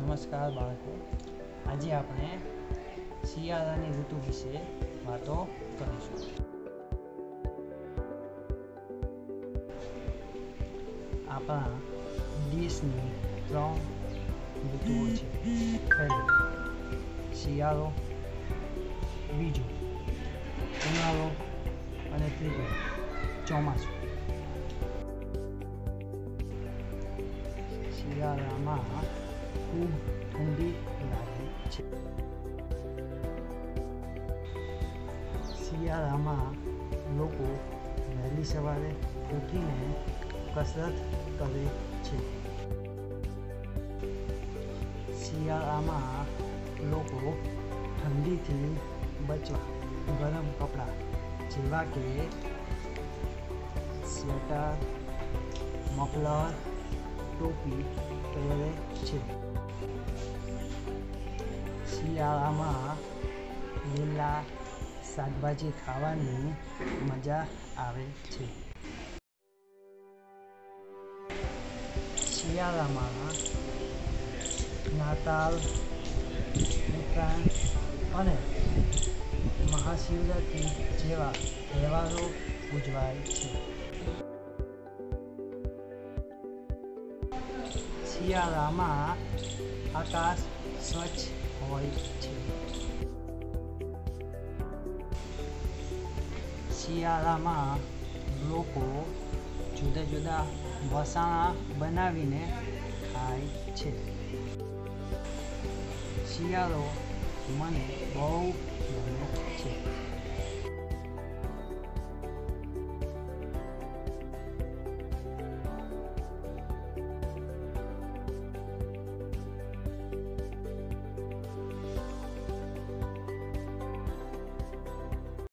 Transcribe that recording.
નમસ્કાર બાળકો, આજે આપણે શિયાળાની ઋતુ વિશે વાતો કરીશું. આપણા દેશની 3 ઋતુઓ છે. પહેલી શિયાળો, બીજું ઉનાળો અને ત્રીજું ચોમાસું. શિયાળામાં ખૂબ ઠંડી લાગે છે. શિયાળામાં લોકો વહેલી સવારે ઉઠીને કસરત કરે છે. શિયાળામાં લોકો ઠંડીથી બચવા ગરમ કપડાં જેવા કે સ્વેટર, મફલર, ટોપી પહેરે છે. શિયાળામાં લીલા શાકભાજી ખાવાની મજા આવે છે. શિયાળામાં નાતાલ, ઉત્તરાયણ અને મહાશિવરાત્રિ જેવા તહેવારો ઉજવાય છે. શિયાળામાં આકાશ સ્વચ્છ હોય છે. શિયાળામાં લોકો જુદા જુદા વસાણા બનાવીને ખાય છે. શિયાળો મને બહુ ગમે છે.